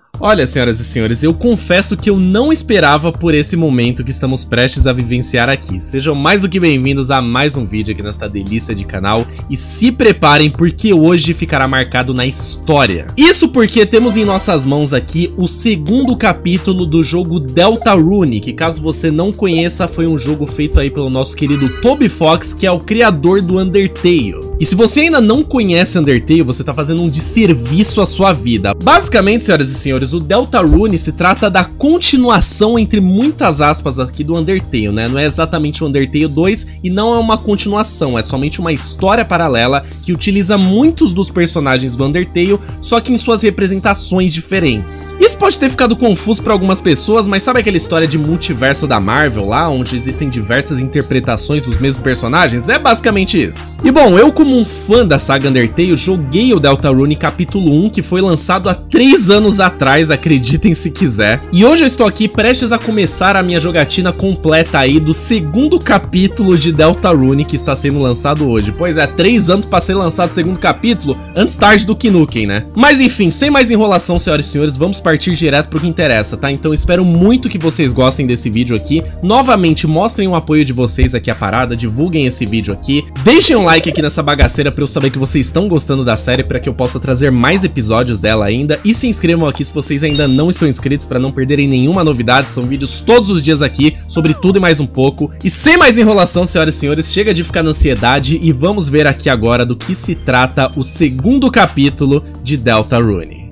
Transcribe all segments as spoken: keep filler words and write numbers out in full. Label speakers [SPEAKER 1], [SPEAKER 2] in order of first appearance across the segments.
[SPEAKER 1] Olha, senhoras e senhores, eu confesso que eu não esperava por esse momento que estamos prestes a vivenciar aqui. Sejam mais do que bem-vindos a mais um vídeo aqui nesta delícia de canal e se preparem porque hoje ficará marcado na história. Isso porque temos em nossas mãos aqui o segundo capítulo do jogo Deltarune, que caso você não conheça foi um jogo feito aí pelo nosso querido Toby Fox, que é o criador do Undertale. E se você ainda não conhece Undertale, você tá fazendo um desserviço à sua vida. Basicamente, senhoras e senhores, o Deltarune se trata da continuação, entre muitas aspas aqui, do Undertale, né? Não é exatamente o Undertale dois e não é uma continuação, é somente uma história paralela que utiliza muitos dos personagens do Undertale, só que em suas representações diferentes. Isso pode ter ficado confuso para algumas pessoas, mas sabe aquela história de multiverso da Marvel lá, onde existem diversas interpretações dos mesmos personagens? É basicamente isso. E bom, eu como um fã da saga Undertale, joguei o Deltarune capítulo um, que foi lançado há três anos atrás, acreditem se quiser. E hoje eu estou aqui prestes a começar a minha jogatina completa aí do segundo capítulo de Deltarune que está sendo lançado hoje. Pois é, três anos para ser lançado o segundo capítulo, antes tarde do que Nukem, né? Mas enfim, sem mais enrolação, senhoras e senhores, vamos partir direto pro que interessa, tá? Então espero muito que vocês gostem desse vídeo aqui. Novamente, mostrem o apoio de vocês aqui à parada, divulguem esse vídeo aqui. Deixem um like aqui nessa bagaceira pra eu saber que vocês estão gostando da série, pra que eu possa trazer mais episódios dela ainda. E se inscrevam aqui se vocês ainda não estão inscritos, para não perderem nenhuma novidade. São vídeos todos os dias aqui sobre tudo e mais um pouco. E sem mais enrolação, senhoras e senhores, chega de ficar na ansiedade e vamos ver aqui agora do que se trata o segundo capítulo de Deltarune.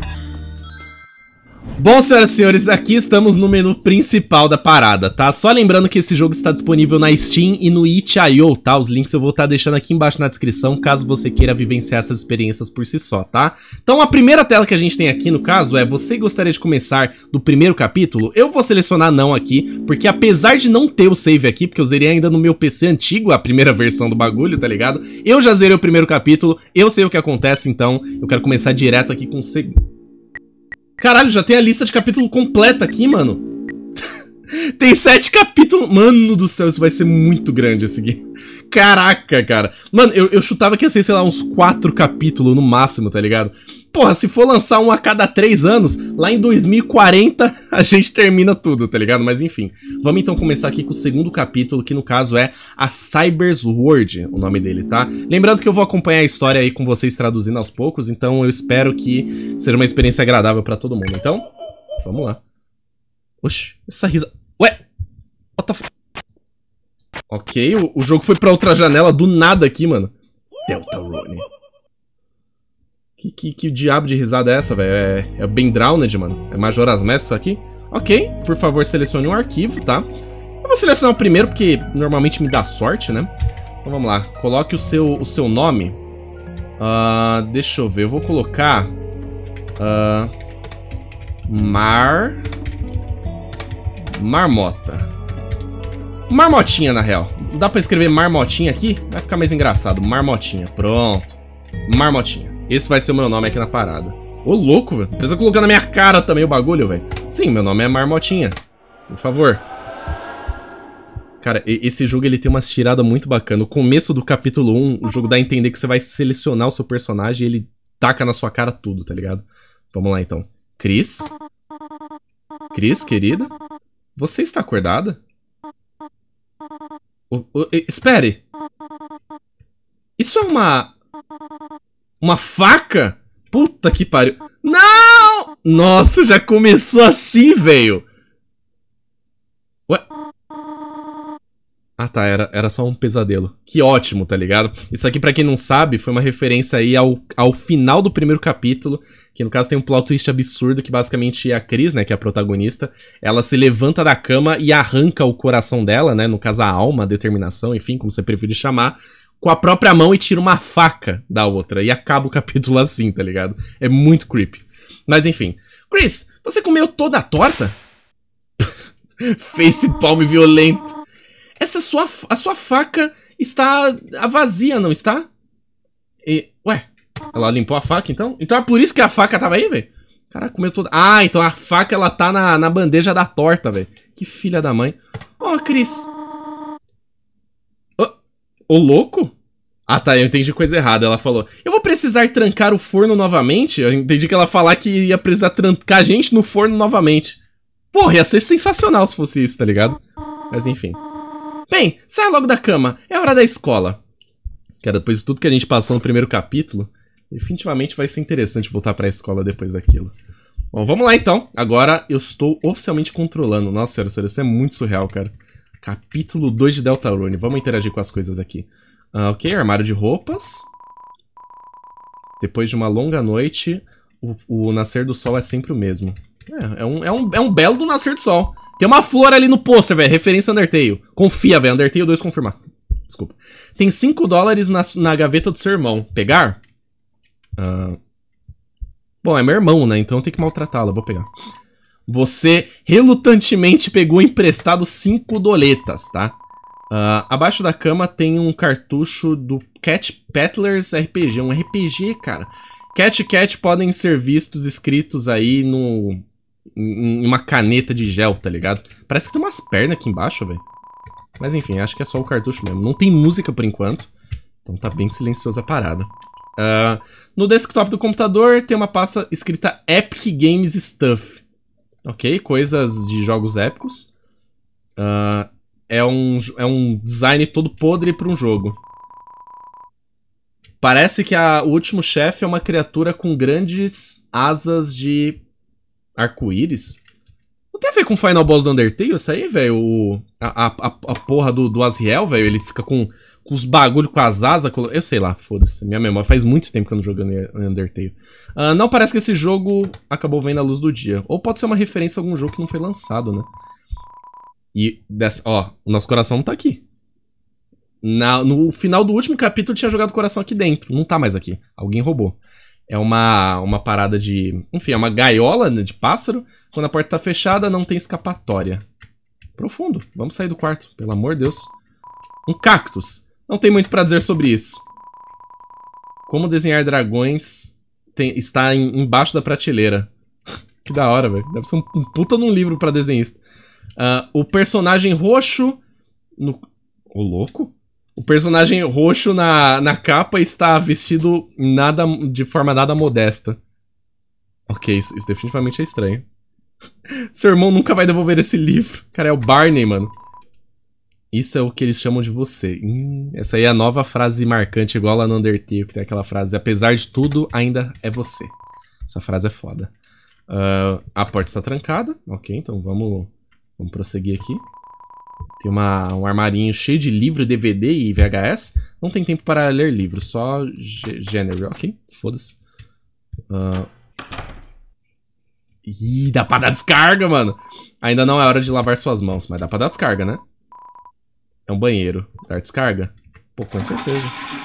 [SPEAKER 1] Bom, senhoras e senhores, aqui estamos no menu principal da parada, tá? Só lembrando que esse jogo está disponível na Steam e no itch ponto i o, tá? Os links eu vou estar deixando aqui embaixo na descrição, caso você queira vivenciar essas experiências por si só, tá? Então a primeira tela que a gente tem aqui, no caso, é: você gostaria de começar do primeiro capítulo? Eu vou selecionar não aqui, porque apesar de não ter o save aqui, porque eu zerei ainda no meu P C antigo, a primeira versão do bagulho, tá ligado? Eu já zerei o primeiro capítulo, eu sei o que acontece, então eu quero começar direto aqui com o segundo. Caralho, já tem a lista de capítulo completa aqui, mano. Tem sete capítulos. Mano do céu, isso vai ser muito grande esse game. Caraca, cara. Mano, eu, eu chutava que ia ser, sei lá, uns quatro capítulos no máximo, tá ligado? Porra, se for lançar um a cada três anos, lá em dois mil e quarenta a gente termina tudo, tá ligado? Mas enfim, vamos então começar aqui com o segundo capítulo, que no caso é a Cybersword, o nome dele, tá? Lembrando que eu vou acompanhar a história aí com vocês traduzindo aos poucos, então eu espero que seja uma experiência agradável pra todo mundo. Então, vamos lá. Oxi, essa risa... Ué? What the f... Ok, o, o jogo foi pra outra janela do nada aqui, mano. Deltarune. Que, que, que diabo de risada é essa, velho? É, é bem Drowned, mano. É Majora's Mask isso aqui? Ok, por favor, selecione um arquivo, tá? Eu vou selecionar o primeiro porque normalmente me dá sorte, né? Então vamos lá. Coloque o seu, o seu nome. Uh, deixa eu ver. Eu vou colocar... Uh, Mar... Marmota. Marmotinha, na real. Dá pra escrever marmotinha aqui? Vai ficar mais engraçado. Marmotinha. Pronto. Marmotinha. Esse vai ser o meu nome aqui na parada. Ô, louco, velho. Precisa colocar na minha cara também o bagulho, velho. Sim, meu nome é Marmotinha. Por favor. Cara, esse jogo ele tem umas tiradas muito bacanas. O começo do capítulo um, o jogo dá a entender que você vai selecionar o seu personagem e ele taca na sua cara tudo, tá ligado? Vamos lá, então. Cris. Cris, querida. Você está acordada? O, o, espere. Isso é uma... Uma faca? Puta que pariu. Não! Nossa, já começou assim, velho. Ué? Ah tá, era, era só um pesadelo. Que ótimo, tá ligado? Isso aqui, pra quem não sabe, foi uma referência aí ao, ao final do primeiro capítulo, que no caso tem um plot twist absurdo, que basicamente a Cris, né, que é a protagonista, ela se levanta da cama e arranca o coração dela, né, no caso a alma, a determinação, enfim, como você preferir chamar, com a própria mão e tira uma faca da outra, e acaba o capítulo assim, tá ligado? É muito creepy. Mas enfim. Cris, você comeu toda a torta? Face palm violento. Essa sua, a sua faca está vazia, não está? E, ué, ela limpou a faca então? Então é por isso que a faca tava aí, velho? Caraca, comeu toda... Ah, então a faca ela tá na, na bandeja da torta, velho. Que filha da mãe. Ó, oh, Cris. Ô, oh, oh, louco? Ah, tá, eu entendi coisa errada. Ela falou, eu vou precisar trancar o forno novamente? Eu entendi que ela ia falar que ia precisar trancar a gente no forno novamente. Porra, ia ser sensacional se fosse isso, tá ligado? Mas enfim. Bem, sai logo da cama. É hora da escola. Cara, depois de tudo que a gente passou no primeiro capítulo, definitivamente vai ser interessante voltar pra escola depois daquilo. Bom, vamos lá então. Agora eu estou oficialmente controlando. Nossa senhora, sério, isso é muito surreal, cara. Capítulo dois de Deltarune. Vamos interagir com as coisas aqui. Uh, ok, armário de roupas. Depois de uma longa noite, o, o nascer do sol é sempre o mesmo. É, é, um, é, um, é um belo do nascer do sol. Tem uma flor ali no pôster, velho. Referência a Undertale. Confia, velho. Undertale dois confirmar. Desculpa. Tem cinco dólares na, na gaveta do seu irmão. Pegar? Uh... Bom, é meu irmão, né? Então eu tenho que maltratá-lo. Vou pegar. Você relutantemente pegou emprestado cinco doletas, tá? Uh, abaixo da cama tem um cartucho do Cat Peddlers R P G. Um R P G, cara. Cat e Cat podem ser vistos escritos aí no... em uma caneta de gel, tá ligado? Parece que tem umas pernas aqui embaixo, velho. Mas enfim, acho que é só o cartucho mesmo. Não tem música por enquanto. Então tá bem silenciosa a parada. Uh, no desktop do computador tem uma pasta escrita Epic Games Stuff. Ok, coisas de jogos épicos. Uh, é, um, é um design todo podre para um jogo. Parece que a, o último chefe é uma criatura com grandes asas de arco-íris. Não tem a ver com o Final Boss do Undertale isso aí, velho? A, a, a porra do, do Asriel, velho, ele fica com, com os bagulho, com as asas. Com... Eu sei lá, foda-se. Minha memória faz muito tempo que eu não jogo Undertale. Uh, não parece que esse jogo acabou vendo a luz do dia. Ou pode ser uma referência a algum jogo que não foi lançado, né? E, dessa, ó, o nosso coração não tá aqui. Na, no final do último capítulo tinha jogado o coração aqui dentro. Não tá mais aqui. Alguém roubou. É uma, uma parada de... Enfim, é uma gaiola, né, de pássaro. Quando a porta tá fechada, não tem escapatória. Profundo. Vamos sair do quarto, pelo amor de Deus. Um cactus. Não tem muito pra dizer sobre isso. Como desenhar dragões tem, está em, embaixo da prateleira. Que da hora, velho. Deve ser um, um puta num livro pra desenhista. Uh, o personagem roxo... No... Ô, louco? O personagem roxo na, na capa está vestido nada, de forma nada modesta. Ok, isso, isso definitivamente é estranho. Seu irmão nunca vai devolver esse livro. Cara, é o Barney, mano. Isso é o que eles chamam de você. Hum, essa aí é a nova frase marcante, igual lá no Undertale, que tem aquela frase: apesar de tudo, ainda é você. Essa frase é foda. Uh, a porta está trancada. Ok, então vamos, vamos prosseguir aqui. Tem uma, um armarinho cheio de livro, D V D e V H S. Não tem tempo para ler livros, só gênero. Ok, foda-se. Uh... Ih, dá pra dar descarga, mano. Ainda não é hora de lavar suas mãos, mas dá pra dar descarga, né? É um banheiro. Dar descarga? Pô, com certeza.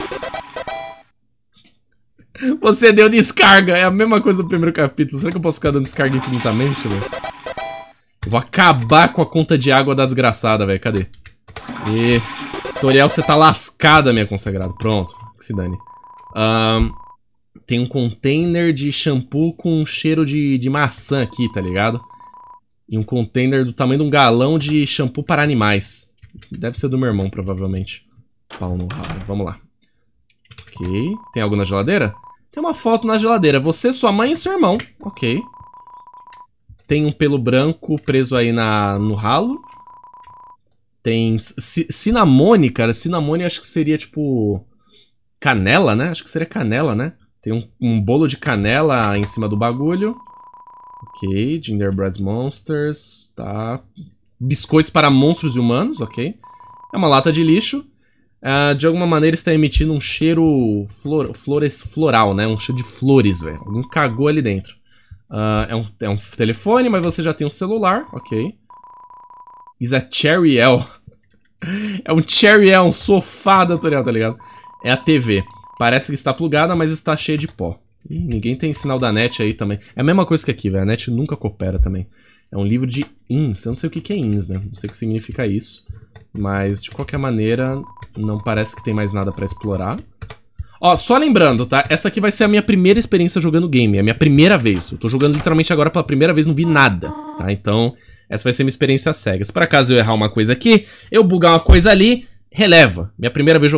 [SPEAKER 1] Você deu descarga. É a mesma coisa do primeiro capítulo. Será que eu posso ficar dando descarga infinitamente, velho? Eu vou acabar com a conta de água da desgraçada, velho. Cadê? E... Toriel, você tá lascada, minha consagrada. Pronto. Que se dane. Um, tem um container de shampoo com cheiro de, de maçã aqui, tá ligado? E um container do tamanho de um galão de shampoo para animais. Deve ser do meu irmão, provavelmente. Pau no rabo. Vamos lá. Ok. Tem algo na geladeira? Tem uma foto na geladeira. Você, sua mãe e seu irmão. Ok. Tem um pelo branco preso aí na, no ralo. Tem cinnamone, cara. Cinnamone acho que seria tipo... canela, né? Acho que seria canela, né? Tem um, um bolo de canela em cima do bagulho. Ok. Gingerbread Monsters. Tá. Biscoitos para monstros e humanos. Ok. É uma lata de lixo. Uh, de alguma maneira está emitindo um cheiro flor, flores, floral, né? Um cheiro de flores, velho. Alguém cagou ali dentro. Uh, é, um, é um telefone, mas você já tem um celular. Ok. Is a Cherry-El. É um Cherry-El, um sofá da tutorial, tá ligado? É a T V. Parece que está plugada, mas está cheia de pó. Ih, ninguém tem sinal da net aí também. É a mesma coisa que aqui, velho. A net nunca coopera também. É um livro de ins. Eu não sei o que que é ins, né? Não sei o que significa isso. Mas, de qualquer maneira, não parece que tem mais nada pra explorar. Ó, só lembrando, tá? Essa aqui vai ser a minha primeira experiência jogando game. É a minha primeira vez. Eu tô jogando literalmente agora pela primeira vez, não vi nada, tá? Então, essa vai ser minha experiência cega. Se por acaso eu errar uma coisa aqui, eu bugar uma coisa ali, releva. Minha primeira vez jogando.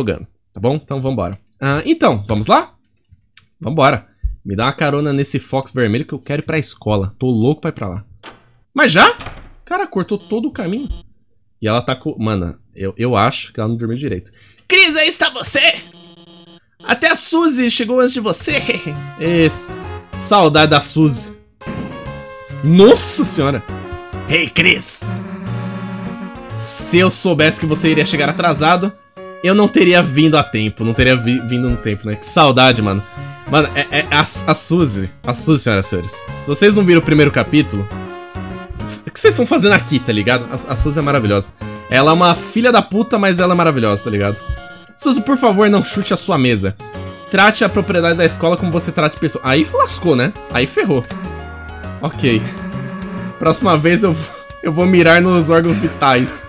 [SPEAKER 1] Tá bom? Então vambora. Ah, então, vamos lá? Vambora. Me dá uma carona nesse Fox vermelho que eu quero ir pra escola. Tô louco pra ir pra lá. Mas já? Cara, cortou todo o caminho. E ela tá com... Mano, eu, eu acho que ela não dormiu direito. Cris, aí está você! Até a Suzy chegou antes de você. Esse. Saudade da Suzy. Nossa senhora. Hey, Cris. Se eu soubesse que você iria chegar atrasado, eu não teria vindo a tempo. Não teria vi vindo no tempo, né? Que saudade, mano. Mano, é, é a, a Suzy. A Suzy, senhoras e senhores. Se vocês não viram o primeiro capítulo, o que vocês estão fazendo aqui, tá ligado? A, a Suzy é maravilhosa. Ela é uma filha da puta, mas ela é maravilhosa, tá ligado? Suzy, por favor, não chute a sua mesa. Trate a propriedade da escola como você trata pessoas. Aí lascou, né? Aí ferrou. Ok. Próxima vez eu, eu vou mirar nos órgãos vitais.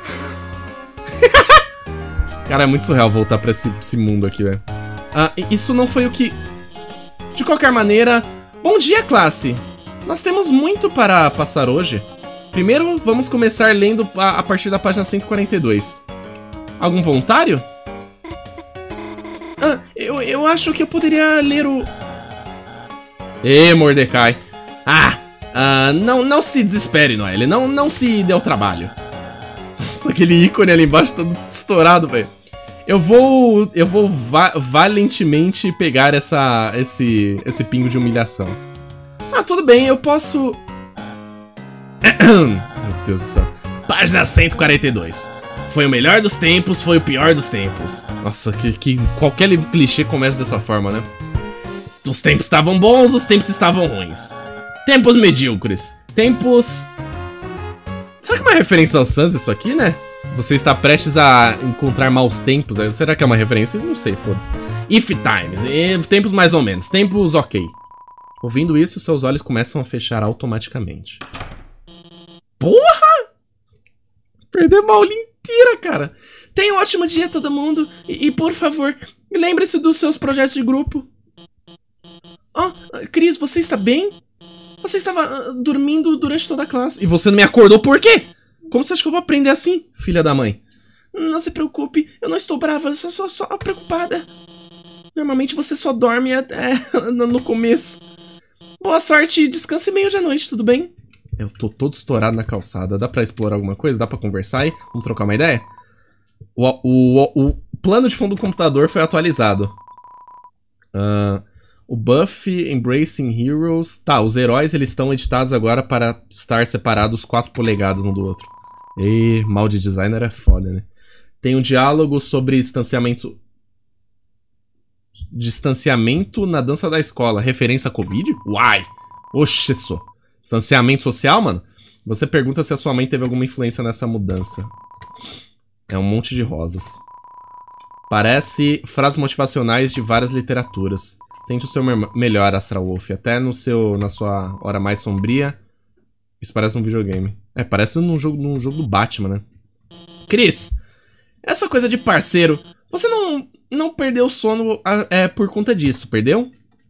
[SPEAKER 1] Cara, é muito surreal voltar pra esse, esse mundo aqui, velho. Ah, isso não foi o que... De qualquer maneira... Bom dia, classe! Nós temos muito para passar hoje. Primeiro, vamos começar lendo a, a partir da página cento e quarenta e dois. Algum voluntário? Ah, eu, eu acho que eu poderia ler o... Ê, Mordecai. Ah, ah não, não se desespere, Noelle. Não, não se dê o trabalho. Nossa, aquele ícone ali embaixo todo estourado, velho. Eu vou... Eu vou va valentemente pegar essa, esse, esse pingo de humilhação. Ah, tudo bem, eu posso... Meu Deus do céu. Página cento e quarenta e dois. Foi o melhor dos tempos, foi o pior dos tempos. Nossa, que, que qualquer livro clichê começa dessa forma, né? Os tempos estavam bons, os tempos estavam ruins. Tempos medíocres. Tempos... Será que é uma referência ao Sans isso aqui, né? Você está prestes a encontrar maus tempos. Será que é uma referência? Não sei, foda-se. If times. E tempos mais ou menos. Tempos ok. Ouvindo isso, seus olhos começam a fechar automaticamente. Porra! Perdemos a aula inteira, cara. Tenha um ótimo dia, todo mundo. E, e por favor, lembre-se dos seus projetos de grupo. Oh, Cris, você está bem? Você estava uh, dormindo durante toda a classe. E você não me acordou por quê? Como você acha que eu vou aprender assim, filha da mãe? Não se preocupe, eu não estou brava, eu sou só, só preocupada. Normalmente você só dorme até no começo. Boa sorte e descanse meio de noite, tudo bem? Eu tô todo estourado na calçada. Dá pra explorar alguma coisa? Dá pra conversar aí? Vamos trocar uma ideia? O, o, o plano de fundo do computador foi atualizado. Uh, o Buff Embracing Heroes... Tá, os heróis eles estão editados agora para estar separados quatro polegadas um do outro. E mal de designer é foda, né? Tem um diálogo sobre distanciamento... Distanciamento na dança da escola. Referência a Covid? Uai! Oxe, só. Distanciamento social, mano? Você pergunta se a sua mãe teve alguma influência nessa mudança. É um monte de rosas. Parece frases motivacionais de várias literaturas. Tente o seu melhor, Astral Wolf. Até no seu, na sua hora mais sombria. Isso parece um videogame. É, parece num jogo, num jogo do Batman, né? Cris, essa coisa de parceiro... Você não, não perdeu o sono é, por conta disso, perdeu?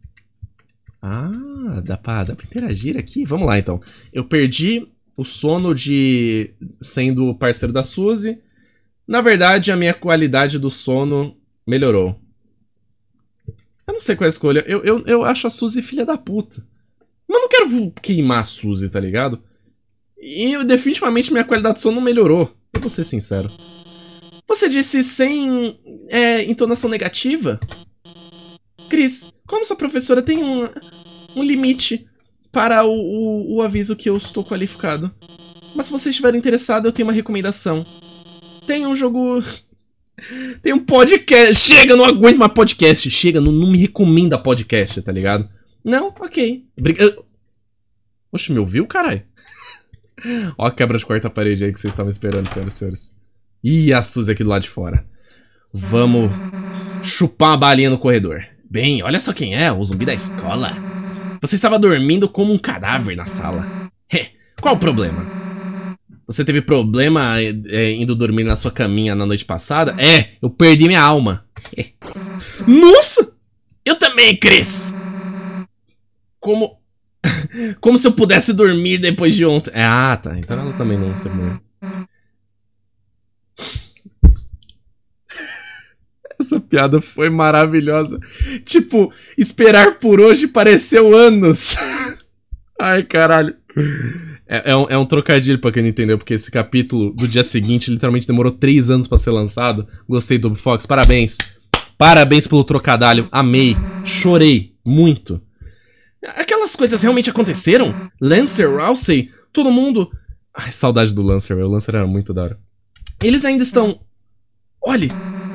[SPEAKER 1] Ah, dá pra, dá pra interagir aqui? Vamos lá, então. Eu perdi o sono de sendo parceiro da Suzy. Na verdade, a minha qualidade do sono melhorou. Eu não sei qual é a escolha. Eu, eu, eu acho a Suzy filha da puta. Mas não quero queimar a Suzy, tá ligado? E eu, definitivamente minha qualidade de sono não melhorou. Eu vou ser sincero. Você disse sem é, entonação negativa? Cris, como sua professora tem um, um limite para o, o, o aviso que eu estou qualificado. Mas se você estiver interessado, eu tenho uma recomendação. Tem um jogo... Tem um podcast. Chega, não aguento mais podcast. Chega, não, não me recomenda podcast, tá ligado? Não? Ok. Obrigado. Oxe, me ouviu, caralho? Ó a quebra de quarta parede aí que vocês estavam esperando, senhoras e senhores. Ih, a Suzy aqui do lado de fora. Vamos chupar uma balinha no corredor. Bem, olha só quem é, o zumbi da escola. Você estava dormindo como um cadáver na sala. Qual o problema? Você teve problema é, indo dormir na sua caminha na noite passada? É, eu perdi minha alma. Nossa! Eu também, Cris! Como... Como se eu pudesse dormir depois de ontem. Ah, tá. Então ela também não terminou. Essa piada foi maravilhosa. Tipo, esperar por hoje pareceu anos. Ai, caralho. É, é, um, é um trocadilho pra quem não entendeu, porque esse capítulo do dia seguinte literalmente demorou três anos pra ser lançado. Gostei do Fox, parabéns. Parabéns pelo trocadilho, amei. Chorei muito. Aquelas coisas realmente aconteceram? Lancer, Rousey, todo mundo... Ai, saudade do Lancer, o Lancer era muito da hora. Eles ainda estão... Olhe!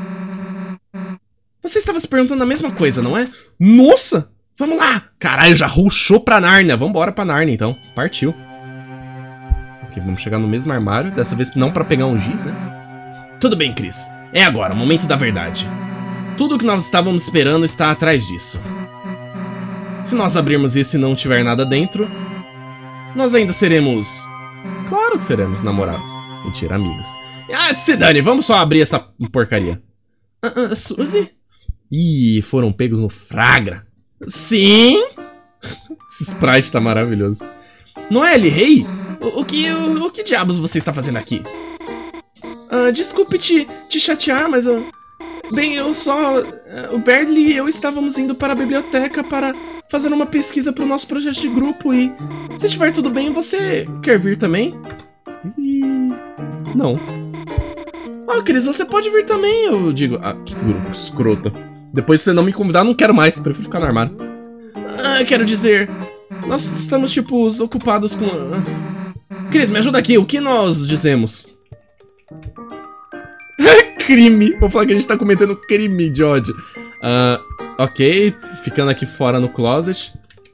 [SPEAKER 1] Você estava se perguntando a mesma coisa, não é? Nossa! Vamos lá! Caralho, já rushou pra Nárnia. Vambora pra Nárnia, então. Partiu. Ok, vamos chegar no mesmo armário. Dessa vez não pra pegar um giz, né? Tudo bem, Chris. É agora, o momento da verdade. Tudo o que nós estávamos esperando está atrás disso. Se nós abrirmos isso e não tiver nada dentro, nós ainda seremos... Claro que seremos namorados. Mentira, amigos. Ah, se dane, vamos só abrir essa porcaria. Uh, uh, Suzy? Ih, foram pegos no flagra. Sim? Esse sprite tá maravilhoso. Noelle, rei? O, o, que, o, o que diabos você está fazendo aqui? Uh, desculpe te, te chatear, mas... Uh, bem, eu só... Uh, o Berdly e eu estávamos indo para a biblioteca para fazer uma pesquisa para o nosso projeto de grupo e... Se estiver tudo bem, você quer vir também? Ih, não. Oh, Cris, você pode vir também, eu digo. Ah, que grupo escrota. Depois de você não me convidar, não quero mais, prefiro ficar no armário. Ah, quero dizer... Nós estamos, tipo, ocupados com... Ah. Cris, me ajuda aqui, o que nós dizemos? Crime! Vou falar que a gente tá cometendo crime de ódio. Ah, ok, ficando aqui fora no closet.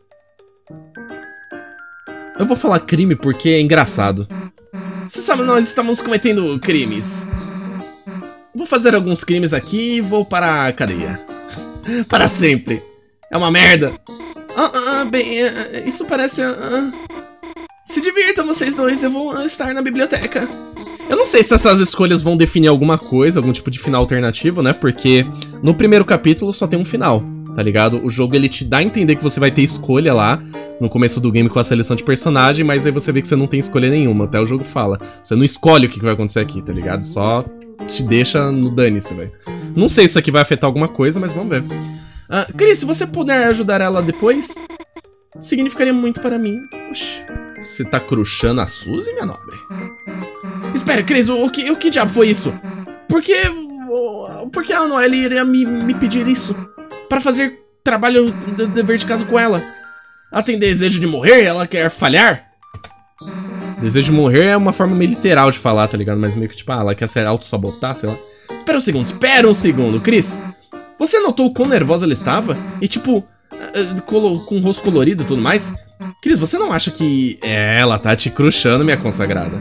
[SPEAKER 1] Eu vou falar crime porque é engraçado. Você sabe, nós estamos cometendo crimes. Vou fazer alguns crimes aqui e vou para a cadeia. Para sempre. É uma merda. Ah, ah, bem, uh, isso parece... Uh, se divirtam vocês dois, eu vou estar na biblioteca. Eu não sei se essas escolhas vão definir alguma coisa, algum tipo de final alternativo, né? Porque no primeiro capítulo só tem um final, tá ligado? O jogo, ele te dá a entender que você vai ter escolha lá no começo do game com a seleção de personagem, mas aí você vê que você não tem escolha nenhuma. Até o jogo fala. Você não escolhe o que vai acontecer aqui, tá ligado? Só te deixa no dane-se, velho. Não sei se isso aqui vai afetar alguma coisa, mas vamos ver. Uh, Chris, se você puder ajudar ela depois, significaria muito para mim. Oxi, você tá crushando a Suzy, minha nobre? Espera, Chris, o, o, que, o que diabo foi isso? Por que... O, por que a Noelle iria me, me pedir isso? Para fazer trabalho de dever de casa com ela? Ela tem desejo de morrer? Ela quer falhar? Desejo de morrer é uma forma meio literal de falar, tá ligado? Mas meio que tipo, ah, ela quer se auto-sabotar, sei lá. Espera um segundo, espera um segundo, Chris. Você notou o quão nervosa ela estava? E tipo, com o rosto colorido e tudo mais? Chris, você não acha que ela tá te crushando, minha consagrada?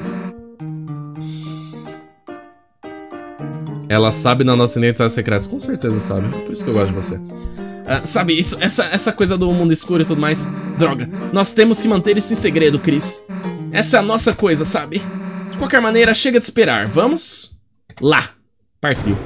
[SPEAKER 1] Ela sabe da nossa identidade secreta. Com certeza sabe, por isso que eu gosto de você. Uh, sabe, isso, essa, essa coisa do mundo escuro e tudo mais. Droga, nós temos que manter isso em segredo, Chris. Essa é a nossa coisa, sabe? De qualquer maneira, chega de esperar. Vamos lá. Partiu.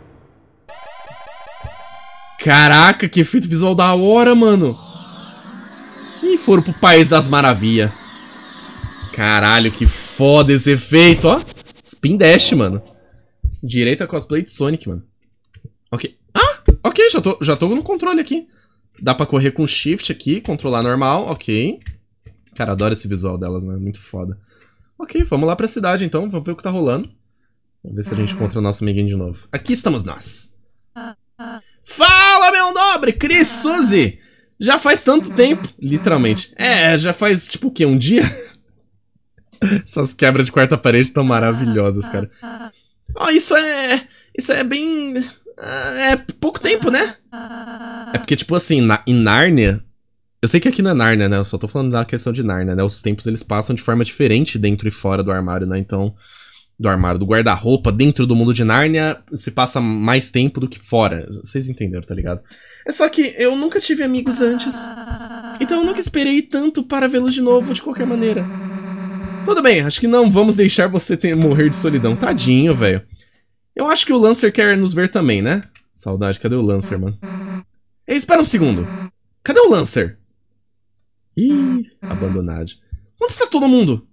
[SPEAKER 1] Caraca, que efeito visual da hora, mano. E foram pro País das Maravilhas. Caralho, que foda esse efeito, ó. Spin Dash, mano. Direita cosplay de Sonic, mano. Ok. Ah, ok, já tô, já tô no controle aqui. Dá pra correr com Shift aqui, controlar normal, ok. Cara, adoro esse visual delas, mano, muito foda. Ok, vamos lá pra cidade então, vamos ver o que tá rolando. Vamos ver se a gente encontra o nosso amiguinho de novo. Aqui estamos nós. Fala, meu nobre, Chris, Suzy! Já faz tanto tempo, literalmente. É, já faz, tipo, o quê? Um dia? Essas quebras de quarta parede estão maravilhosas, cara. Ó, oh, isso é... Isso é bem... É pouco tempo, né? É porque, tipo assim, na, em Nárnia... Eu sei que aqui não é Nárnia, né? Eu só tô falando da questão de Nárnia, né? Os tempos, eles passam de forma diferente dentro e fora do armário, né? Então... Do armário, do guarda-roupa, dentro do mundo de Nárnia, se passa mais tempo do que fora. Vocês entenderam, tá ligado? É só que eu nunca tive amigos antes. Então eu nunca esperei tanto para vê-los de novo, de qualquer maneira. Tudo bem, acho que não vamos deixar você ter, morrer de solidão. Tadinho, velho. Eu acho que o Lancer quer nos ver também, né? Saudade, cadê o Lancer, mano? Ei, espera um segundo. Cadê o Lancer? Ih, abandonado. Onde está todo mundo?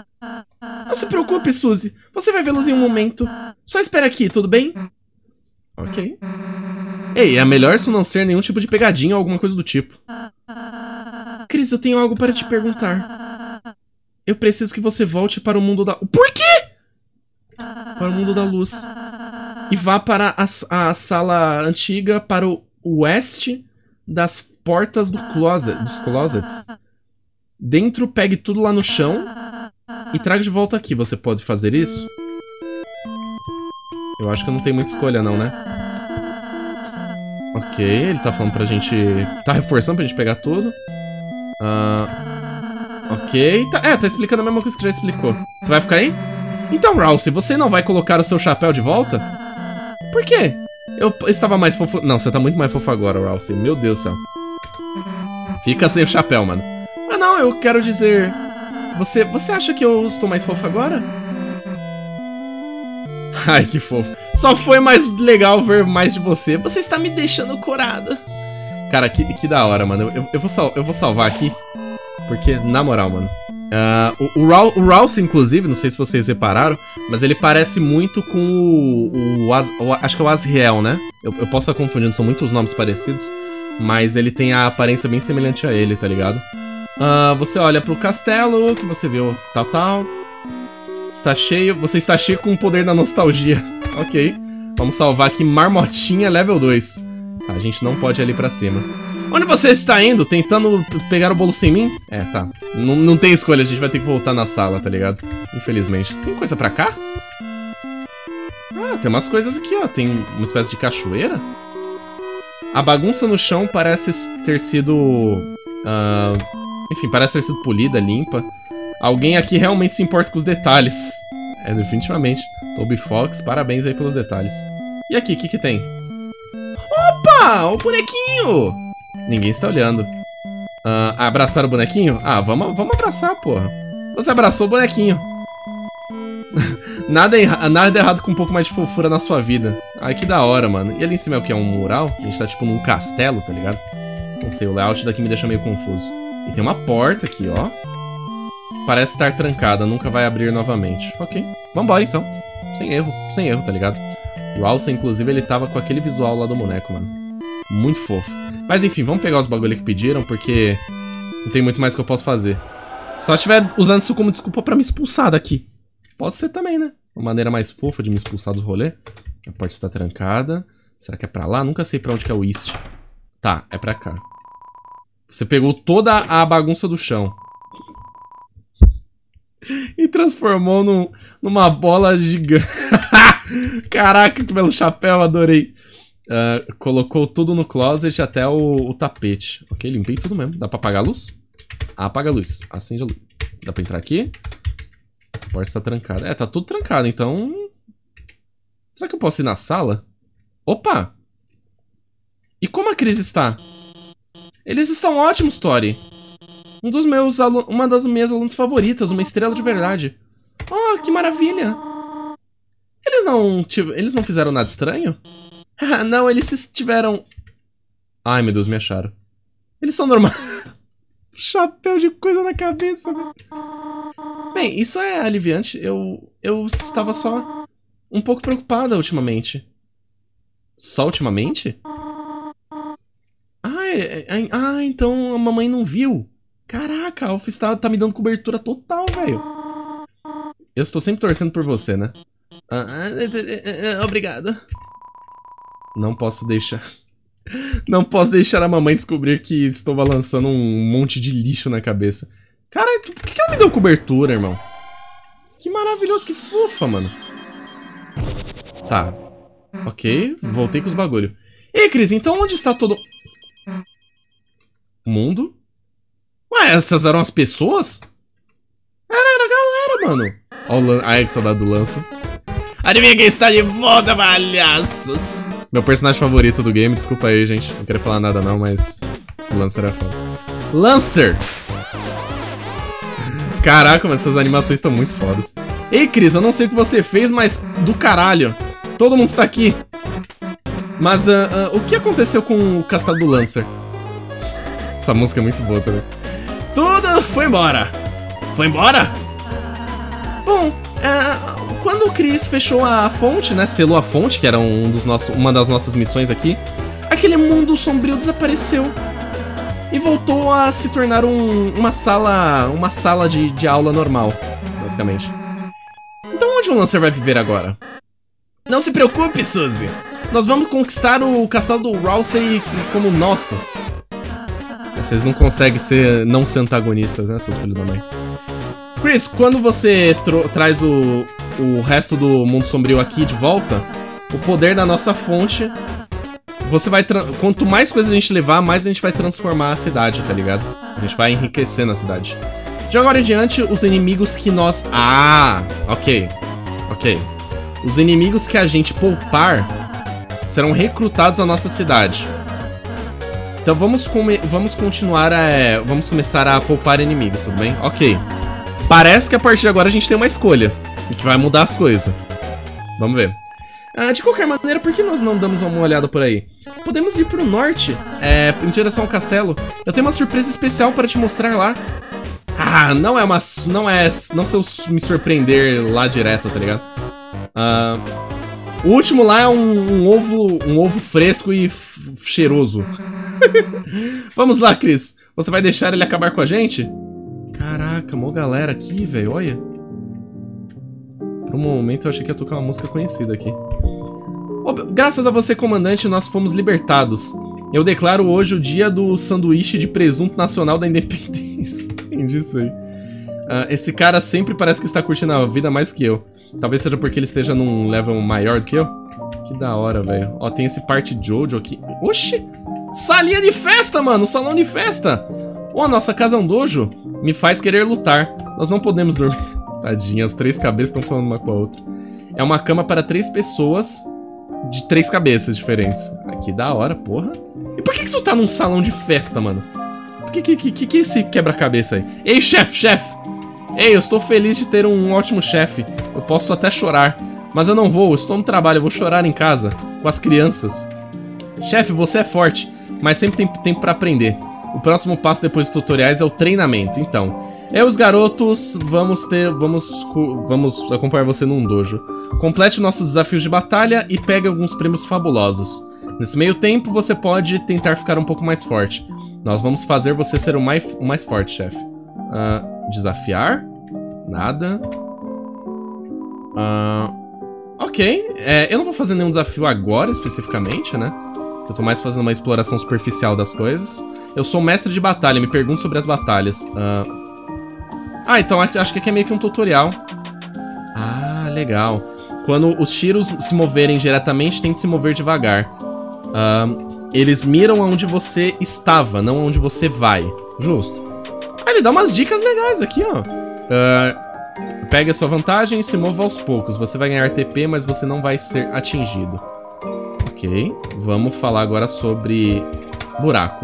[SPEAKER 1] Não se preocupe, Suzy. Você vai vê-los em um momento. Só espera aqui, tudo bem? Ok. Ei, é melhor isso não ser nenhum tipo de pegadinha ou alguma coisa do tipo. Cris, eu tenho algo para te perguntar. Eu preciso que você volte para o mundo da... Por quê? Para o mundo da luz. E vá para a, a sala antiga, para o oeste das portas do closet, dos closets. Dentro, pegue tudo lá no chão e traga de volta aqui. Você pode fazer isso? Eu acho que eu não tenho muita escolha não, né? Ok, ele tá falando pra gente... Tá reforçando pra gente pegar tudo. Uh, ok, tá, é, tá explicando a mesma coisa que já explicou. Você vai ficar aí? Então, Ralsei, você não vai colocar o seu chapéu de volta? Por quê? Eu estava mais fofo... Não, você tá muito mais fofo agora, Ralsei. Meu Deus do céu. Fica sem o chapéu, mano. Ah, não, eu quero dizer... Você, você acha que eu estou mais fofo agora? Ai, que fofo. Só foi mais legal ver mais de você. Você está me deixando corada. Cara, que, que da hora, mano. Eu, eu, vou sal, eu vou salvar aqui. Porque, na moral, mano. Uh, o, o, Ra o Ralsei, inclusive, não sei se vocês repararam, mas ele parece muito com o... o, As, o acho que é o Asriel, né? Eu, eu posso estar confundindo, são muitos nomes parecidos. Mas ele tem a aparência bem semelhante a ele, tá ligado? Uh, você olha pro castelo, que você viu tal, tal. Está cheio, você está cheio com o poder da nostalgia. Ok. Vamos salvar aqui Marmotinha level dois. Tá, a gente não pode ir ali pra cima. Onde você está indo? Tentando pegar o bolo sem mim? É, tá. N não tem escolha, a gente vai ter que voltar na sala, tá ligado? Infelizmente. Tem coisa pra cá? Ah, tem umas coisas aqui, ó. Tem uma espécie de cachoeira. A bagunça no chão parece ter sido... Uh, enfim, parece ter sido polida, limpa. Alguém aqui realmente se importa com os detalhes. É, definitivamente. Toby Fox, parabéns aí pelos detalhes. E aqui, o que que tem? Opa! O bonequinho! Ninguém está olhando. Uh, abraçar o bonequinho? Ah, vamos, vamos abraçar, porra. Você abraçou o bonequinho. nada, nada errado com um pouco mais de fofura na sua vida. Ai, que da hora, mano. E ali em cima é o que? É um mural? A gente tá tipo num castelo, tá ligado? Não sei, o layout daqui me deixa meio confuso. E tem uma porta aqui, ó. Parece estar trancada, nunca vai abrir novamente. Ok, vambora então. Sem erro, sem erro, tá ligado? O Ralsei, inclusive, ele tava com aquele visual lá do boneco, mano. Muito fofo. Mas enfim, vamos pegar os bagulho que pediram, porque não tem muito mais que eu posso fazer. Só se estiver usando isso como desculpa pra me expulsar daqui. Pode ser também, né? Uma maneira mais fofa de me expulsar dos rolês. A porta está trancada. Será que é pra lá? Nunca sei pra onde que é o east. Tá, é pra cá. Você pegou toda a bagunça do chão. E transformou num, numa bola gigante. Caraca, que belo chapéu, adorei. Uh, colocou tudo no closet até o, o tapete. Ok, limpei tudo mesmo. Dá pra apagar a luz? Ah, apaga a luz. Acende a luz. Dá pra entrar aqui? A porta está trancada. É, tá tudo trancado, então... Será que eu posso ir na sala? Opa! E como a Cris está? Eles estão ótimos, Tori. Um dos meus alu... Uma das minhas alunas favoritas, uma estrela de verdade. Oh, que maravilha! Eles não... Eles não fizeram nada estranho? Ah, não, eles tiveram... Ai, meu Deus, me acharam. Eles são normais. Chapéu de coisa na cabeça, velho. Bem, isso é aliviante. Eu... Eu estava só... Um pouco preocupada ultimamente. Só ultimamente? Ah, é, é, ah, então a mamãe não viu. Caraca, a Alphys tá, tá me dando cobertura total, velho. Eu estou sempre torcendo por você, né? Ah, ah, obrigado. Não posso deixar... Não posso deixar a mamãe descobrir que estou balançando um monte de lixo na cabeça. Cara, por que ela me deu cobertura, irmão? Que maravilhoso, que fofa, mano. Tá. Ok, voltei com os bagulho. Ei, Cris, então onde está todo... Mundo? Ué, essas eram as pessoas? Era, era a galera, mano. Ó o Lan... Ai, que saudade do Lancer. Adivinha quem está de volta, palhaços? Meu personagem favorito do game, desculpa aí, gente. Não queria falar nada não, mas... O Lancer é foda. Lancer! Caraca, mas essas animações estão muito fodas. Ei, Cris, eu não sei o que você fez, mas do caralho. Todo mundo está aqui. Mas, uh, uh, o que aconteceu com o castelo do Lancer? Essa música é muito boa também. Tudo foi embora. Foi embora? Bom, uh, quando o Chris fechou a fonte, né, selou a fonte, que era um dos nossos, uma das nossas missões aqui, aquele mundo sombrio desapareceu e voltou a se tornar um, uma sala, uma sala de, de aula normal, basicamente. Então onde o Lancer vai viver agora? Não se preocupe, Suzy! Nós vamos conquistar o castelo do Rousey como nosso. Vocês não conseguem ser, não ser antagonistas, né, seus filhos da mãe? Chris, quando você traz o, o resto do mundo sombrio aqui de volta, o poder da nossa fonte, você vai... Quanto mais coisas a gente levar, mais a gente vai transformar a cidade, tá ligado? A gente vai enriquecendo a cidade. De agora em diante, os inimigos que nós... Ah, ok. Ok. Os inimigos que a gente poupar serão recrutados à nossa cidade. Então vamos, come vamos continuar a... É, vamos começar a poupar inimigos, tudo bem? Ok. Parece que a partir de agora a gente tem uma escolha, que vai mudar as coisas. Vamos ver. Ah, de qualquer maneira, por que nós não damos uma olhada por aí? Podemos ir pro norte, é, em direção ao castelo. Eu tenho uma surpresa especial para te mostrar lá. Ah, não é uma... Não é... Não se eu me surpreender lá direto, tá ligado? Ah... O último lá é um, um ovo um ovo fresco e cheiroso. Vamos lá, Chris. Você vai deixar ele acabar com a gente? Caraca, mó galera aqui, velho. Olha. Por um momento eu achei que ia tocar uma música conhecida aqui. Oh, graças a você, comandante, nós fomos libertados. Eu declaro hoje o dia do sanduíche de presunto nacional da independência. Entendi isso aí. Uh, esse cara sempre parece que está curtindo a vida mais que eu. Talvez seja porque ele esteja num level maior do que eu. Que da hora, velho. Ó, tem esse parte Jojo aqui. Oxi! Salinha de festa, mano! Salão de festa! Ó, oh, nossa casa é um dojo. Me faz querer lutar. Nós não podemos dormir. Tadinha, as três cabeças estão falando uma com a outra. É uma cama para três pessoas de três cabeças diferentes. Que da hora, porra. E por que isso tá num salão de festa, mano? Por que que, que, que, que esse quebra-cabeça aí? Ei, chefe, chefe! Ei, eu estou feliz de ter um ótimo chefe. Eu posso até chorar. Mas eu não vou, eu estou no trabalho, eu vou chorar em casa, com as crianças. Chefe, você é forte, mas sempre tem tempo pra aprender. O próximo passo depois dos tutoriais é o treinamento. Então, eu e os garotos vamos ter... Vamos, vamos acompanhar você num dojo. Complete nossos desafios de batalha e pegue alguns prêmios fabulosos. Nesse meio tempo, você pode tentar ficar um pouco mais forte. Nós vamos fazer você ser o mais, o mais forte, chefe. Uh, desafiar? Nada. Uh, ok. É, eu não vou fazer nenhum desafio agora, especificamente, né? Eu tô mais fazendo uma exploração superficial das coisas. Eu sou mestre de batalha, me pergunto sobre as batalhas. Uh... Ah, então acho que aqui é meio que um tutorial. Ah, legal. Quando os tiros se moverem diretamente, tente se mover devagar. Uh... Eles miram aonde você estava, não aonde você vai. Justo. Ah, ele dá umas dicas legais aqui, ó. Uh... Pegue a sua vantagem e se mova aos poucos. Você vai ganhar T P, mas você não vai ser atingido. Ok, vamos falar agora sobre buraco.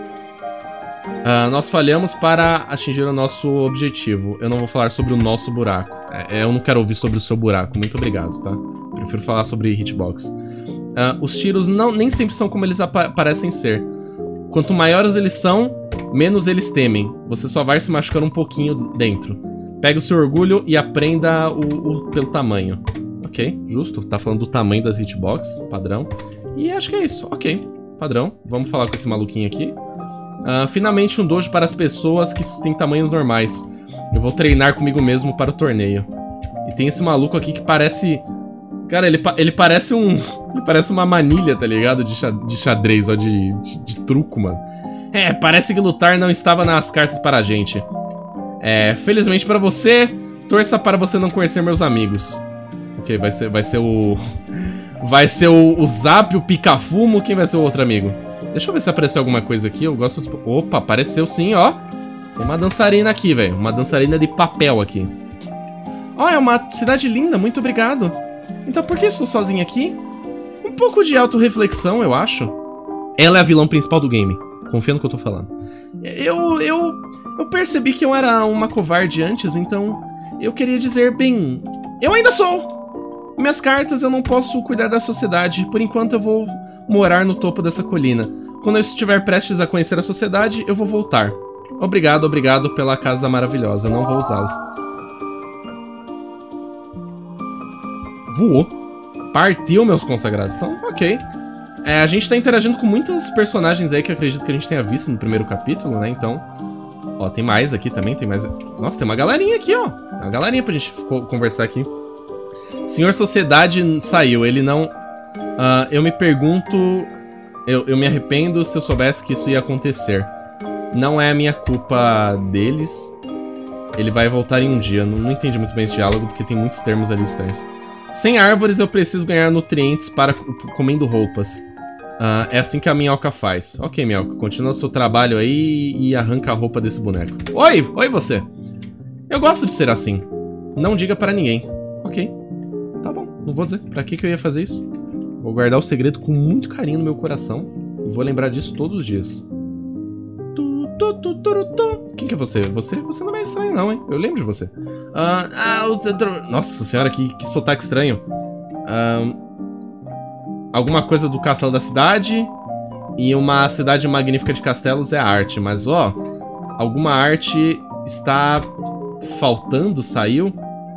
[SPEAKER 1] Uh, nós falhamos para atingir o nosso objetivo. Eu não vou falar sobre o nosso buraco. É, eu não quero ouvir sobre o seu buraco. Muito obrigado, tá? Prefiro falar sobre hitbox. Uh, os tiros não, nem sempre são como eles parecem ser. Quanto maiores eles são, menos eles temem. Você só vai se machucando um pouquinho dentro. Pegue o seu orgulho e aprenda o, o, pelo tamanho. Ok, justo. Tá falando do tamanho das hitbox, padrão. E acho que é isso. Ok, padrão. Vamos falar com esse maluquinho aqui. Uh, finalmente um dojo para as pessoas que têm tamanhos normais. Eu vou treinar comigo mesmo para o torneio. E tem esse maluco aqui que parece... Cara, ele, ele parece um... Ele parece uma manilha, tá ligado? De, xa, de xadrez, ó, de, de, de truco, mano. É, parece que lutar não estava nas cartas para a gente. É, felizmente para você, torça para você não conhecer meus amigos. Ok, vai ser, vai ser o... Vai ser o, o Zap, o Pica-Fumo. Quem vai ser o outro amigo? Deixa eu ver se apareceu alguma coisa aqui. Eu gosto de... Opa, apareceu sim, ó. Tem uma dançarina aqui, velho. Uma dançarina de papel aqui. Ó, é uma cidade linda. Muito obrigado. Então por que eu estou sozinho aqui? Um pouco de autorreflexão, eu acho. Ela é a vilã principal do game. Confia no que eu tô falando. Eu... Eu... Eu percebi que eu era uma covarde antes, então... Eu queria dizer, bem... Eu ainda sou! Minhas cartas eu não posso cuidar da sociedade. Por enquanto eu vou morar no topo dessa colina. Quando eu estiver prestes a conhecer a sociedade, eu vou voltar. Obrigado, obrigado pela casa maravilhosa. Não vou usá-las. voou. Partiu, meus consagrados. Então, ok. É, a gente tá interagindo com muitos personagens aí que eu acredito que a gente tenha visto no primeiro capítulo, né? Então... Ó, tem mais aqui também, tem mais... Nossa, tem uma galerinha aqui, ó. Tem uma galerinha pra gente conversar aqui. Senhor Sociedade saiu, ele não... Uh, eu me pergunto... Eu, eu me arrependo se eu soubesse que isso ia acontecer. Não é a minha culpa deles. Ele vai voltar em um dia. Não, não entendi muito bem esse diálogo, porque tem muitos termos ali estranhos. Sem árvores eu preciso ganhar nutrientes para comendo roupas. Uh, é assim que a minhoca faz. Ok, minhoca, continua o seu trabalho aí e arranca a roupa desse boneco. Oi, oi você. Eu gosto de ser assim. Não diga para ninguém. Ok, tá bom, não vou dizer. Pra que que eu ia fazer isso? Vou guardar o segredo com muito carinho no meu coração. E vou lembrar disso todos os dias. Tu, tu, tu, tu, tu. Quem que é você? Você? Você não é estranho não, hein? Eu lembro de você. Uh, ah, o... Nossa senhora, que, que sotaque estranho. Uh, alguma coisa do castelo da cidade. E uma cidade magnífica de castelos é arte. Mas, ó, alguma arte está faltando, saiu.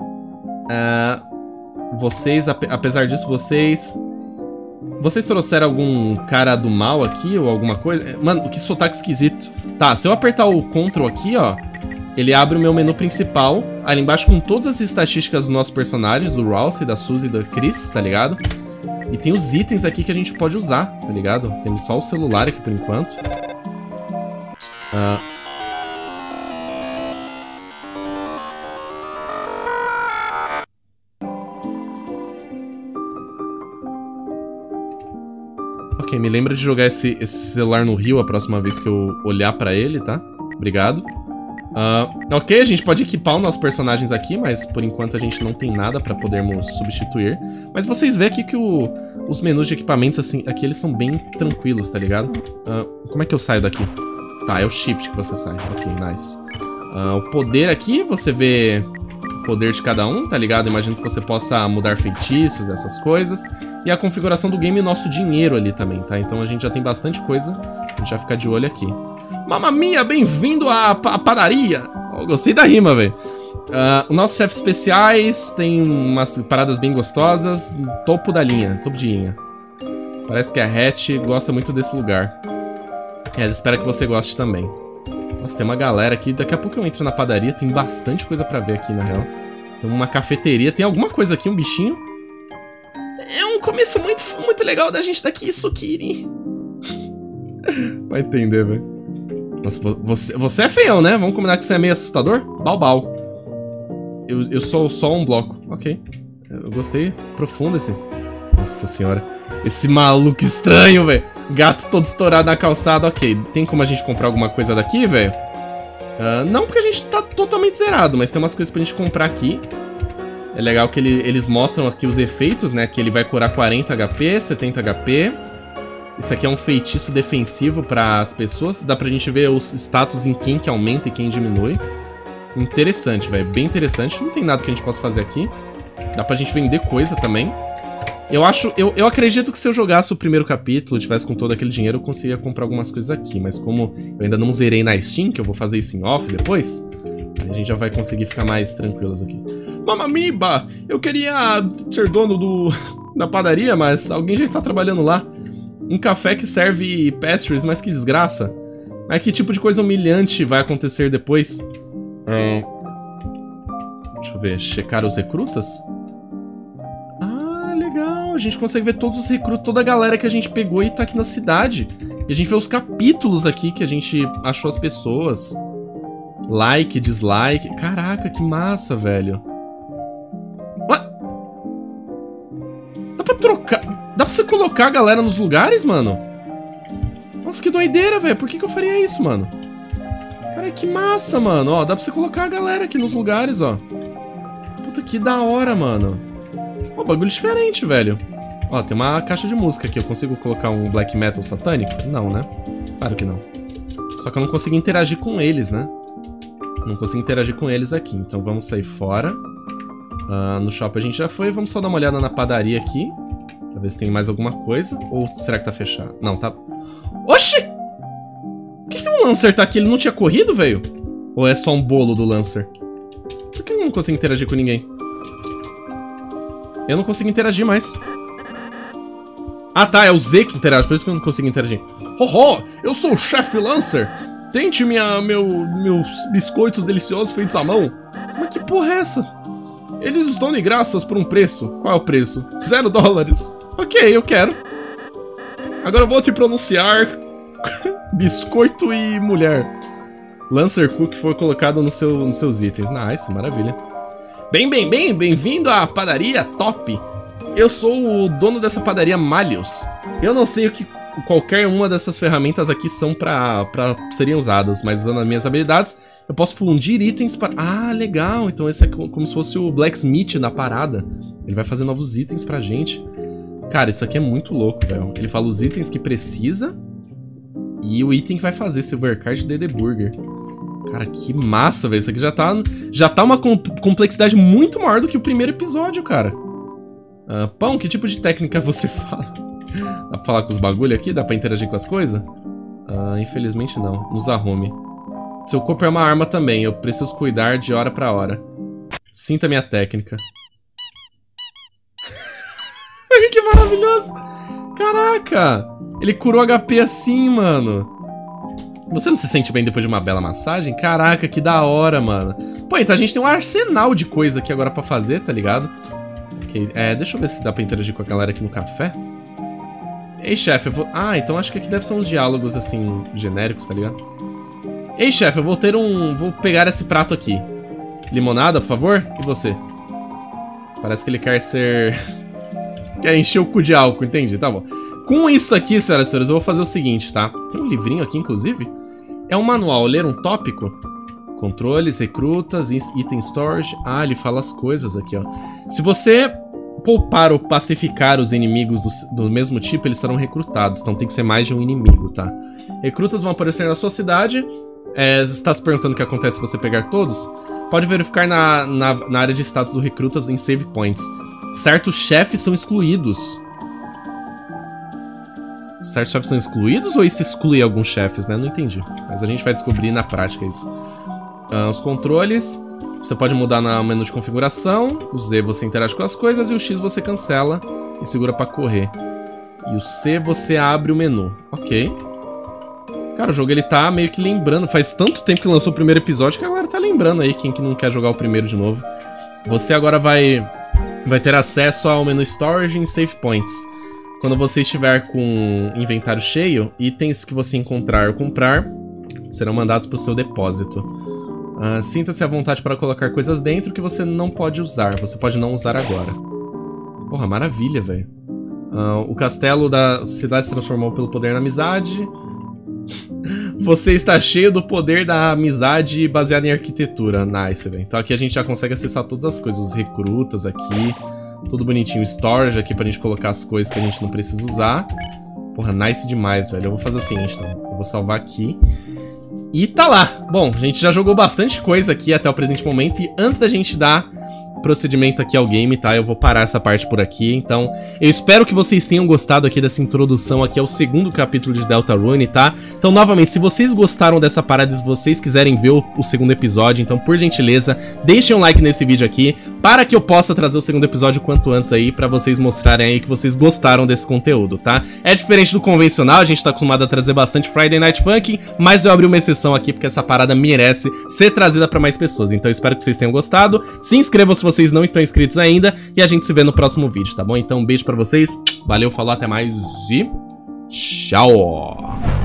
[SPEAKER 1] Uh, vocês, ap apesar disso, vocês... Vocês trouxeram algum cara do mal aqui ou alguma coisa? Mano, que sotaque esquisito. Tá, se eu apertar o Ctrl aqui, ó, ele abre o meu menu principal. Ali embaixo com todas as estatísticas dos nossos personagens, do Rouse, da Suzy e da Chris, tá ligado? E tem os itens aqui que a gente pode usar, tá ligado? Temos só o celular aqui por enquanto. Ah... Ok, me lembra de jogar esse, esse celular no rio a próxima vez que eu olhar pra ele, tá? Obrigado. Uh, ok, a gente pode equipar os nossos personagens aqui, mas por enquanto a gente não tem nada pra podermos substituir. Mas vocês veem aqui que o, os menus de equipamentos, assim, aqui eles são bem tranquilos, tá ligado? Uh, como é que eu saio daqui? Tá, é o Shift que você sai. Ok, nice. Uh, o poder aqui, você vê o poder de cada um, tá ligado? Imagino que você possa mudar feitiços, essas coisas. E a configuração do game e nosso dinheiro ali também, tá? Então a gente já tem bastante coisa. A gente vai ficar de olho aqui. Mamma mia, bem-vindo à, à padaria! Oh, gostei da rima, velho. Uh, os nossos chefes especiais tem umas paradas bem gostosas. Topo da linha, topo de linha. Parece que a Hatch gosta muito desse lugar. É, ela espera que você goste também. Nossa, tem uma galera aqui. Daqui a pouco eu entro na padaria. Tem bastante coisa pra ver aqui, na real. Tem uma cafeteria. Tem alguma coisa aqui, um bichinho. É um começo muito, muito legal da gente daqui, Sukiri. Vai entender, velho. Nossa, você, você é feião, né? Vamos combinar que você é meio assustador? Balbal. Eu, eu sou só um bloco. Ok. Eu gostei. Profundo esse. Nossa senhora. Esse maluco estranho, velho. Gato todo estourado na calçada. Ok. Tem como a gente comprar alguma coisa daqui, velho? Uh, não porque a gente tá totalmente zerado, mas tem umas coisas pra gente comprar aqui. É legal que ele, eles mostram aqui os efeitos, né? Que ele vai curar quarenta H P, setenta H P. Isso aqui é um feitiço defensivo para as pessoas. Dá pra gente ver os status em quem que aumenta e quem diminui. Interessante, velho. Bem interessante. Não tem nada que a gente possa fazer aqui. Dá pra gente vender coisa também. Eu acho... Eu, eu acredito que se eu jogasse o primeiro capítulo, tivesse com todo aquele dinheiro, eu conseguiria comprar algumas coisas aqui. Mas como eu ainda não zerei na Steam, que eu vou fazer isso em off depois... A gente já vai conseguir ficar mais tranquilos aqui. Mamamiba, eu queria ser dono do, da padaria, mas alguém já está trabalhando lá. Um café que serve pastries, mas que desgraça. Mas que tipo de coisa humilhante vai acontecer depois? É... Deixa eu ver, checar os recrutas? Ah, legal, a gente consegue ver todos os recrutas, toda a galera que a gente pegou e tá aqui na cidade. E a gente vê os capítulos aqui que a gente achou as pessoas. Like, dislike. Caraca, que massa, velho. Ué? Dá pra trocar... Dá pra você colocar a galera nos lugares, mano? Nossa, que doideira, velho. Por que que eu faria isso, mano? Cara, que massa, mano. Ó, dá pra você colocar a galera aqui nos lugares, ó. Puta, que da hora, mano. Ó, bagulho diferente, velho. Ó, tem uma caixa de música aqui. Eu consigo colocar um black metal satânico? Não, né? Claro que não. Só que eu não consigo interagir com eles, né? Não consigo interagir com eles aqui, então vamos sair fora. Uh, no shopping a gente já foi, vamos só dar uma olhada na padaria aqui. Pra ver se tem mais alguma coisa. Ou será que tá fechado? Não, tá... Oxi! Por que, que o Lancer tá aqui? Ele não tinha corrido, velho? Ou é só um bolo do Lancer? Por que eu não consigo interagir com ninguém? Eu não consigo interagir mais. Ah, tá, é o Z que interage, por isso que eu não consigo interagir. Hoho, eu sou o chefe Lancer. Tente minha, meu, meus biscoitos deliciosos feitos à mão. Mas que porra é essa? Eles estão de graças por um preço. Qual é o preço? Zero dólares. Ok, eu quero. Agora eu vou te pronunciar biscoito e mulher. Lancer Cook foi colocado no seu, nos seus itens. Nice, maravilha. Bem, bem, bem, bem-vindo à padaria Top. Eu sou o dono dessa padaria Malhos. Eu não sei o que qualquer uma dessas ferramentas aqui são pra, pra seriam usadas, mas usando as minhas habilidades, eu posso fundir itens para... Ah, legal, então esse é como se fosse o Blacksmith da parada. Ele vai fazer novos itens pra gente. Cara, isso aqui é muito louco, velho. Ele fala os itens que precisa e o item que vai fazer, Silver Card de The Burger. Cara, que massa, velho. Isso aqui já tá, já tá uma complexidade muito maior do que o primeiro episódio, cara. Uh, Pão, que tipo de técnica você fala? Dá pra falar com os bagulho aqui? Dá pra interagir com as coisas? Uh, infelizmente não. Nos arrume. Seu corpo é uma arma também. Eu preciso cuidar de hora pra hora. Sinta minha técnica. Que maravilhoso! Caraca! Ele curou H P assim, mano. Você não se sente bem depois de uma bela massagem? Caraca, que da hora, mano. Pô, então a gente tem um arsenal de coisa aqui agora pra fazer, tá ligado? Ok, é, deixa eu ver se dá pra interagir com a galera aqui no café. Ei, chefe, eu vou... Ah, então acho que aqui deve ser uns diálogos, assim, genéricos, tá ligado? Ei, chefe, eu vou ter um... Vou pegar esse prato aqui. Limonada, por favor? E você? Parece que ele quer ser... Quer encher o cu de álcool, entendi, tá bom. Com isso aqui, senhoras e senhores, eu vou fazer o seguinte, tá? Tem um livrinho aqui, inclusive. É um manual, ler um tópico. Controles, recrutas, item storage. Ah, ele fala as coisas aqui, ó. Se você poupar ou pacificar os inimigos do, do mesmo tipo, eles serão recrutados. Então tem que ser mais de um inimigo, tá? Recrutas vão aparecer na sua cidade. É, você está se perguntando o que acontece se você pegar todos? Pode verificar na, na, na área de status do recrutas em save points. Certos chefes são excluídos. Certos chefes são excluídos ou isso exclui alguns chefes, né? Não entendi. Mas a gente vai descobrir na prática isso. Uh, os controles. Você pode mudar no menu de configuração. O Z você interage com as coisas. E o X você cancela e segura pra correr. E o C você abre o menu. Ok. Cara, o jogo ele tá meio que lembrando. Faz tanto tempo que lançou o primeiro episódio que a galera tá lembrando aí. Quem que não quer jogar o primeiro de novo. Você agora vai... Vai ter acesso ao menu Storage e Save Points. Quando você estiver com o inventário cheio, itens que você encontrar ou comprar serão mandados para o seu depósito. Uh, Sinta-se à vontade para colocar coisas dentro que você não pode usar. Você pode não usar agora. Porra, maravilha, velho. Uh, o castelo da cidade se transformou pelo poder da amizade. Você está cheio do poder da amizade baseado em arquitetura. Nice, velho. Então aqui a gente já consegue acessar todas as coisas. Os recrutas aqui. Tudo bonitinho. Storage aqui pra gente colocar as coisas que a gente não precisa usar. Porra, nice demais, velho. Eu vou fazer o seguinte, então. Eu vou salvar aqui. E tá lá. Bom, a gente já jogou bastante coisa aqui até o presente momento. E antes da gente dar procedimento aqui ao game, tá? Eu vou parar essa parte por aqui. Então, eu espero que vocês tenham gostado aqui dessa introdução aqui ao segundo capítulo de Deltarune, tá? Então, novamente, se vocês gostaram dessa parada e se vocês quiserem ver o, o segundo episódio, então, por gentileza, deixem um like nesse vídeo aqui para que eu possa trazer o segundo episódio quanto antes aí, pra vocês mostrarem aí que vocês gostaram desse conteúdo, tá? É diferente do convencional, a gente tá acostumado a trazer bastante Friday Night Funkin', mas eu abri uma exceção aqui porque essa parada merece ser trazida pra mais pessoas. Então, eu espero que vocês tenham gostado. Se inscrevam se vocês não estão inscritos ainda e a gente se vê no próximo vídeo, tá bom? Então um beijo pra vocês, valeu, falou, até mais e tchau!